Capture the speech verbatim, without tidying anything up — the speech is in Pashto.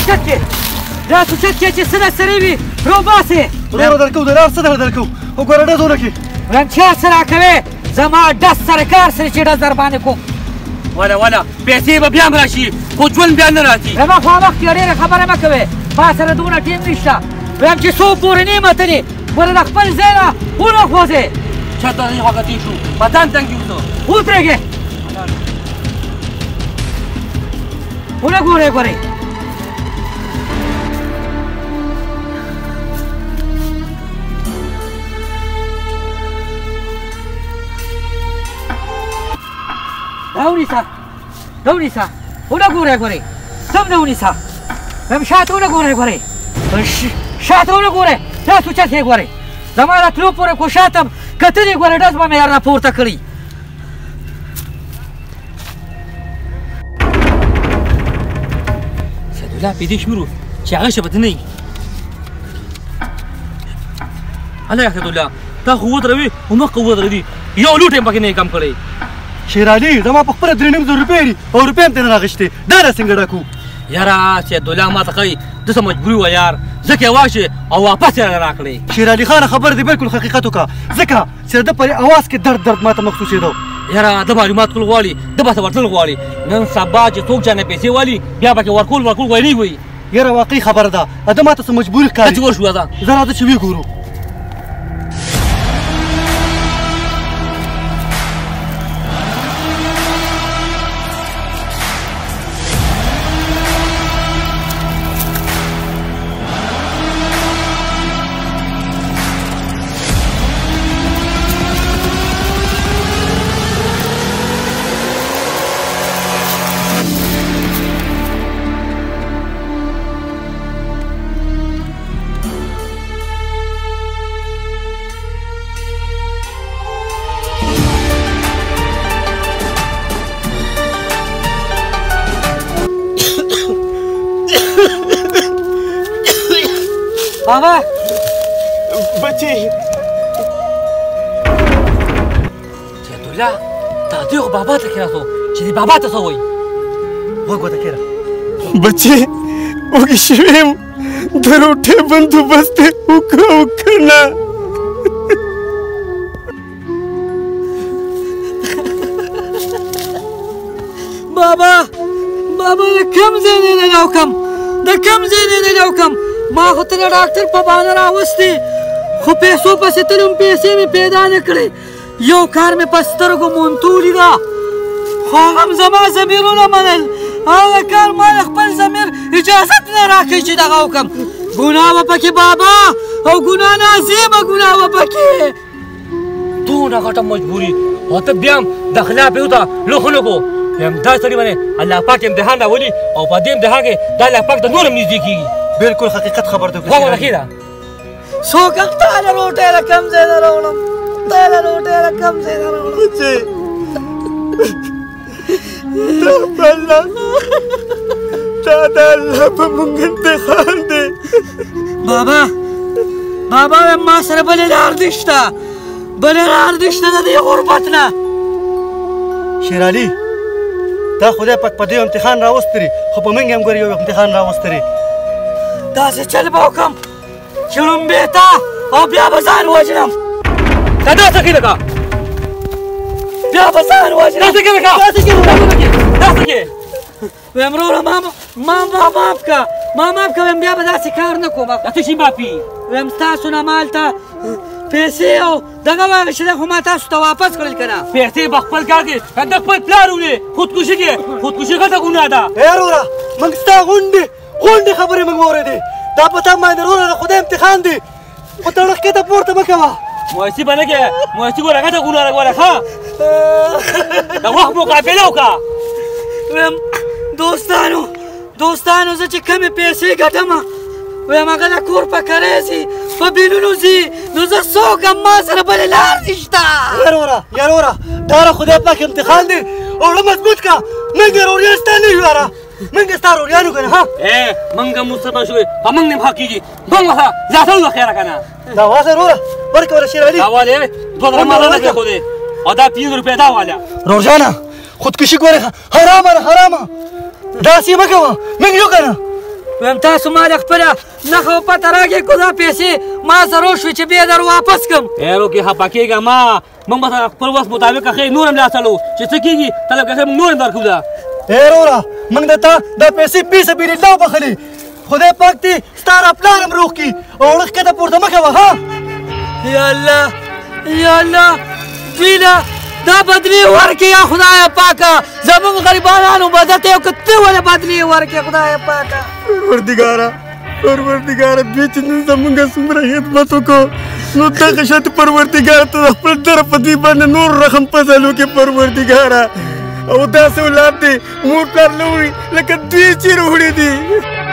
اوچت کې داسې اوچت کې چې څه درسره وي راوباسې وروره درکوو د لار څه در درکوو وګوره ډزونه کې وایم چا څه راکوې زما ډز سره کار سره چې ډز در باندې کوم وله وله پیسې به بیا هم راشي خو ژوند بیا نه راځي زما خامخ کې ډېره خبره مه کوې ما سره دومره ټیم نشته وایم چې څوک پورې نه متلې ګوره د خپل ځای نه ونه خوځې چېرته دی هغه تېر شو بدن تنګ یو ودرېږې ونه ګورې ګورې دا ونیسه دا ونیسه ونه ګورې ګورې سم نه ونیسه وایم شاته ونه ګورې ګورې شاته ونه ګورې داسې اوچت یې ګورې زما راتلو پورې خو شاته کتلې ګورې ډز به مې را پورته کړي سیدالله پیدې شمیرو چې هغه شبه ته نه وي هله یا سیدالله تا خو ودروي او مخکې ودرېدي یو لوټ یې پکې نه یې کم کړی شیرعلي زما په خپله درې نیم زره روپۍ دي او روپۍ هم ترې نه راغېشتې دا را څنګه ډکو یاره سیدالله ما ته ښایي داسې مجبوري وه یار ځکه یې واخېستې او واپس یې راکړې شیرعلي خانه خبره دې بالکل حقیقت وکړه ځکه چې د ده په اواز کې درد درد ما ته محسوسېدو یاره ده معلومات کول غواړي ده بسه ورتلل غواړي نن سبا چې څوک چا نه پیسې والي بیا پکې ورکول ورکول ویلې وي یاره واقعي خبره ده ده ما ته څه مجبوري ښکاري څه وشوه ده زه راځه چې وګورو بابا بچې سیدالله دا دوی خو بابا ته کېناستو چې دې بابا ته څه وایي غوږ ورته کښېنه بچې وږې شوې یم د روټۍ بندوبست یې وکړه او که نه بابا بابا د کوم ځای نه نه راوکم د کوم ځای نه نه راوکم ما خو ته د ډاکټر په بهانه راوستې خو پیسو پسې تللې وم پیسې مې پیدا نه کړې یو کار مې په سترګو مونتو لیده خو هغه هم زما ضمیر ونه منل هغه کار ما د خپل ضمیر اجازت نه راکوي چې دغه وکړم ګناه به پکې بابا او ګناه نازیمه ګناه به پکې دونه غټه مجبوري او ته بیا هم د خلاف یې وته لوښه نه کړو یم دا سړي باندې الله پاک امتحان راولي او په دې امتحان کې دا الله پاک ته نور هم نږدې کېږي بالکل حقیقت خبر ته غوږ ورکې ده څوک هم تا له روټۍ له کوم ځای نه راوړم تا له روټۍ له کوم ځای نه راوړم بچې دا په الله دا د الله په مونږ امتحان دی بابا بابا وایم ما سره بلې لار دې شته بلې لار دې شته د دې غربت نه شیرعلي دا خدای پاک په دې امتحان راوستري خو په موږ هم ګورې یو امتحان راوستري داسې چل به وکړم چې لومبې ته او بیا به ځان وژنم دا داسې کې لکه بیا به ځان وژنم داسې کې لکه داسې کې داسې کې وایم وروره ما ما ما معاف که ما معاف که وایم بیا به داسې کار نه کوم دا څه شي معافي وایم ستاسو نه مالته پیسې او دغه واخېستې خو ما تاسو ته واپس کړل که نه پیسې به خپل کار کې د خپل پلار وړې خودکشي کې خودکشي غټه ګناه ده ای وروره موږ ستا غونډې غونډې خبرې موږ واورېدې دا په تا باندې وروره د خدای امتحان دی خو ته ړخکې پورته مه کوه موسي به نه کې موسي ګوره غټه ګناه ده ګوره ښه د وخت مقابله وکړه وایم دوستانو دوستانو زه چې کمې پیسې ګټم وایم هغه د کور په کرۍ ځي په بیلونو ځي نو زه څوک هم ما سره بلې لار دې شته یا وروره یا وروره دا د خدای پاک امتحان دی او زړه مضبوط کړه موږ روریان ستا نه یو یاره موږ ستا روریان یو که نه ها ای موږ هم مسلمان شوې په موږ نه هم حق کېږي موږ ورته زیاته وي خیره که نه دا واخله وروره ورکړه وله شیرعلي دا والې دوه زره ماله نه پرېښودې او دا پنځه روپۍ دا واله روژانه خودکشي ګورې حرامه ده حرامه داسې مه کوه موږ یو که نه ویم تاسو ما د خپله نښه و پته راکړئ کو دا پیسې ما سره وشوې چې بیا در واپس کړم یارو کې خفه کېږه ما موږ به سره خپل وس مطابق ښې نور هم لاڅلو چې څه کېږي طلب که موږ نور هم درکړو ده ای وروره موږ د تا دا پیسې فی سبیل الله وبخلې خدای پاک دې ستا را پلار هم روغ کړي او وړه ښکته پورته مه کوه ها یا الله یا الله دوی له دا بدلې ورکړې یا خدایه پاکه زموږ غریبانانو مدد یې وکړه ته ولې بدلې ورکړې خدایه پاکه پروردګاره پروردګاره دوی چې نن زموږ څومره خدمت وکړو نو دغه شان پروردګاره ته خپل در په دوی باندې نور رحم فضل وکړې پروردګاره او داسې اولاد دی مور پلار نه وړي لکه دوی چیرې وړي دي